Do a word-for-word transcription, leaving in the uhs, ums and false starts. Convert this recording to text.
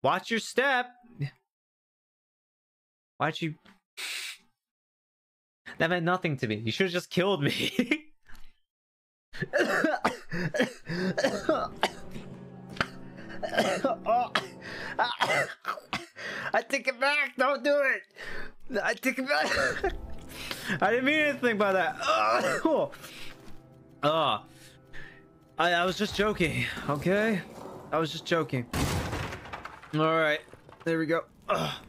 Watch your step. Why'd you... That meant nothing to me. You should have just killed me. Oh. I take it back. Don't do it. I take it back. I didn't mean anything by that. Oh, oh. I, I was just joking. Okay, I was just joking. All right, there we go. Ugh.